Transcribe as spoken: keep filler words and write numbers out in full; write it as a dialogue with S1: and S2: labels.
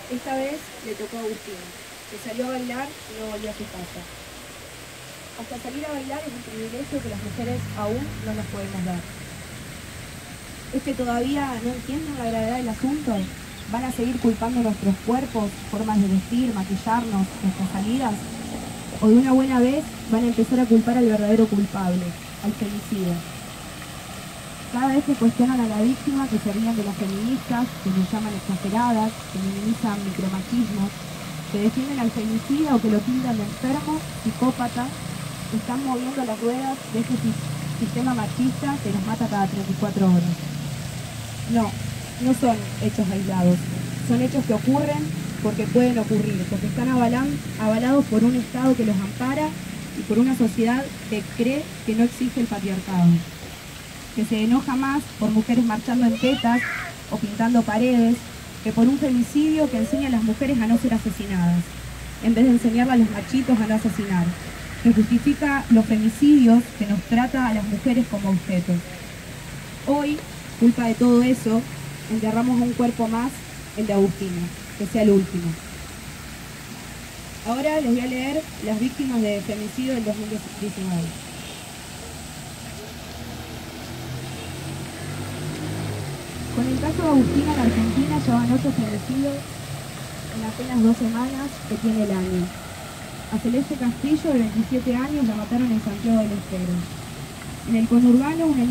S1: Esta vez le tocó a Agustín, que salió a bailar y no volvió a su casa. Hasta salir a bailar es un privilegio que las mujeres aún no nos podemos dar. ¿Es que todavía no entienden la gravedad del asunto? ¿Van a seguir culpando nuestros cuerpos, formas de vestir, maquillarnos, nuestras salidas? ¿O de una buena vez van a empezar a culpar al verdadero culpable, al femicida? Cada vez que cuestionan a la víctima, que se ríen de las feministas, que nos llaman exageradas, que minimizan micromachismos, que defienden al femicida o que lo pintan de enfermo, psicópata, están moviendo las ruedas de ese sistema machista que nos mata cada treinta y cuatro horas. No, no son hechos aislados, son hechos que ocurren porque pueden ocurrir, porque están avalan, avalados por un Estado que los ampara y por una sociedad que cree que no existe el patriarcado, que se enoja más por mujeres marchando en tetas o pintando paredes, que por un femicidio que enseña a las mujeres a no ser asesinadas, en vez de enseñarle a los machitos a no asesinar, que justifica los femicidios, que nos trata a las mujeres como objetos. Hoy, culpa de todo eso, enterramos a un cuerpo más, el de Agustina, que sea el último. Ahora les voy a leer las víctimas de femicidio del dos mil diecinueve. Con el caso de Agustina, en Argentina ya van ocho femicidios en apenas dos semanas que tiene el año. A Celeste Castillo, de veintisiete años, la mataron en Santiago del Estero. En el conurbano, una